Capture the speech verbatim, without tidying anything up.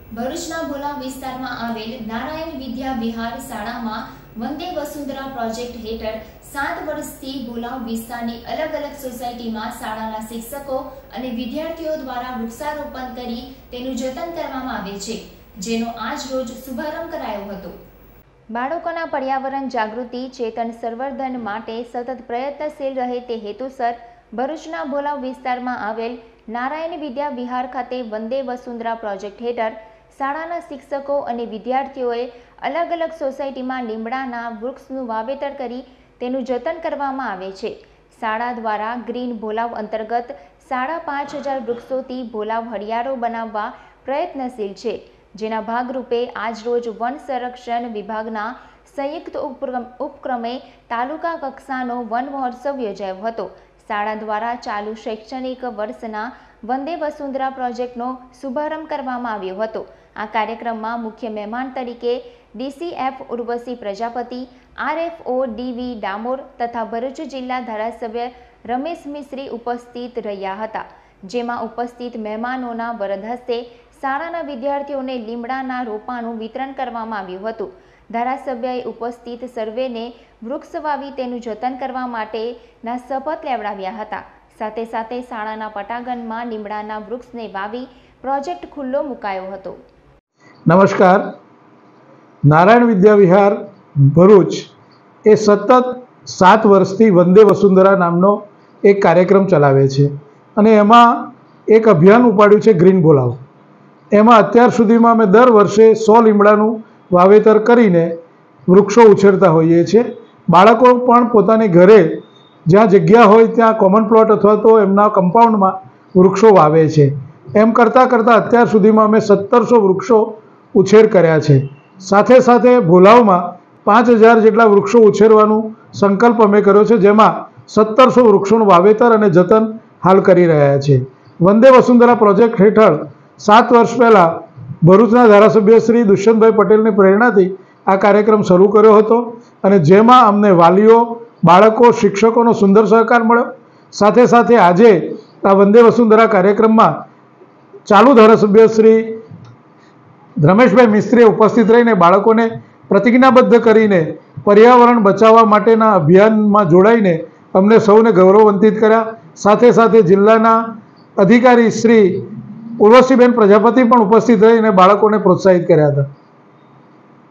ભરૂચના ભોલા વિસ્તારમાં આવેલ નારાયણ વિદ્યા વિહાર શાળામાં વંદે વસુંધરા પ્રોજેક્ટ હેઠળ સાત વર્ષથી ભોલા વિસ્તારની અલગ અલગ સોસાયટીમાં શાળાના શિક્ષકો અને વિદ્યાર્થીઓ દ્વારા વૃક્ષારોપણ કરી તેનું જતન કરવામાં આવે છે, જેનો આજ રોજ શુભારંભ કરાયો હતો। બાળકોના પર્યાવરણ જાગૃતિ ચેતન સંવર્ધન માટે સતત પ્રયત્નશીલ રહે તે હેતુસર ભરૂચના ભોલા વિસ્તારમાં આવેલ નારાયણ વિદ્યા વિહાર ખાતે વંદે વસુંધરા પ્રોજેક્ટ હેઠળ શાળાના શિક્ષકો અને વિદ્યાર્થીઓએ અલગ અલગ સોસાયટીમાં લીમડાના વૃક્ષનું વાવેતર કરી તેનું જતન કરવામાં આવે છે। શાળા દ્વારા ગ્રીન ભોલાવ અંતર્ગત સાડા પાંચ હજાર વૃક્ષોથી ભોલાવ હરિયાળો બનાવવા પ્રયત્નશીલ છે, જેના ભાગરૂપે આજરોજ વન સંરક્ષણ વિભાગના સંયુક્ત ઉપક્રમે તાલુકા કક્ષાનો વન મહોત્સવ યોજાયો હતો। શાળા દ્વારા ચાલુ શૈક્ષણિક વર્ષના વંદે વસુંધરા પ્રોજેક્ટનો શુભારંભ કરવામાં આવ્યો હતો। આ કાર્યક્રમમાં મુખ્ય મહેમાન તરીકે DCF Urvashi Prajapati, RFO DV Damor તથા ભરૂચ જિલ્લા ધારાસભ્ય રમેશ મિસ્ત્રી ઉપસ્થિત રહ્યા હતા, જેમાં ઉપસ્થિત મહેમાનોના વરદ હસ્તે શાળાના વિદ્યાર્થીઓને લીમડાના રોપાનું વિતરણ કરવામાં આવ્યું હતું। ધારાસભ્યએ ઉપસ્થિત સર્વેને વૃક્ષ વાવી તેનું જતન કરવા માટેના શપથ લેવડાવ્યા હતા। સાથે સાથે શાળાના પટાંગણમાં લીમડાના વૃક્ષને વાવી પ્રોજેક્ટ ખુલ્લો મુકાયો હતો। નમસ્કાર। નારાયણ વિદ્યા વિહાર ભરૂચ એ સતત સાત વર્ષથી વંદે વસુંધરા નામનો એક કાર્યક્રમ ચલાવે છે અને એમાં એક અભિયાન ઉપાડ્યું છે ગ્રીન ભોલાવ। એમાં અત્યાર સુધીમાં અમે દર વર્ષે સો લીમડાનું વાવેતર કરીને વૃક્ષો ઉછેરતા હોઈએ છીએ। બાળકો પણ પોતાની ઘરે જ્યાં જગ્યા હોય ત્યાં કોમન પ્લોટ અથવા તો એમના કમ્પાઉન્ડમાં વૃક્ષો વાવે છે। એમ કરતાં કરતાં અત્યાર સુધીમાં અમે સત્તરસો વૃક્ષો ઉછેર કર્યા છે। સાથે સાથે ભોલાવમાં પાંચ હજાર જેટલા વૃક્ષો ઉછેરવાનું સંકલ્પ અમે કર્યો છે, જેમાં સત્તરસો વૃક્ષોનું વાવેતર અને જતન હાલ કરી રહ્યા છે। વંદે વસુંધરા પ્રોજેક્ટ હેઠળ સાત વર્ષ પહેલાં ભરૂચના ધારાસભ્ય શ્રી દુષ્યંતભાઈ પટેલની પ્રેરણાથી આ કાર્યક્રમ શરૂ કર્યો હતો અને જેમાં અમને વાલીઓ, બાળકો, શિક્ષકોનો સુંદર સહકાર મળ્યો। સાથે સાથે આજે આ વંદે વસુંધરા કાર્યક્રમમાં ચાલુ ધારાસભ્ય શ્રી રમેશભાઈ મિસ્ત્રીએ ઉપસ્થિત રહીને બાળકોને પ્રતિજ્ઞાબદ્ધ કરીને પર્યાવરણ બચાવવા માટેના અભિયાનમાં જોડાઈને અમને સૌને ગૌરવાન્વિત કર્યા। સાથે સાથે જિલ્લાના અધિકારી શ્રી ઉર્વશીબેન પ્રજાપતિ પણ ઉપસ્થિત રહીને બાળકોને પ્રોત્સાહિત કર્યા હતા।